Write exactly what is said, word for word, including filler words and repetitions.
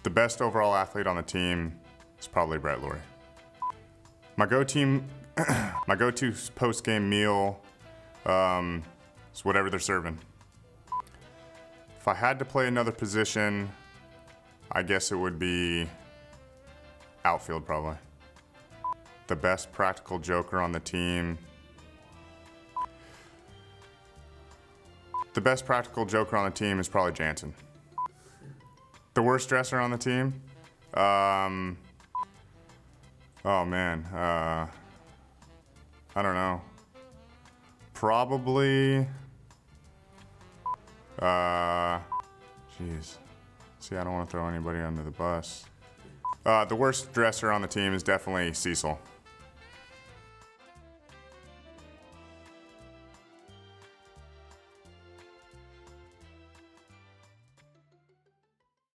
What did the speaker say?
The best overall athlete on the team is probably Brett Laurie. My go-to, my go-to post-game meal um, is whatever they're serving. If I had to play another position, I guess it would be outfield probably. The best practical joker on the team. The best practical joker on the team is probably Jansen. The worst dresser on the team? Um, oh man, uh, I don't know. Probably, uh, jeez. See, I don't want to throw anybody under the bus. Uh, the worst dresser on the team is definitely Cecil.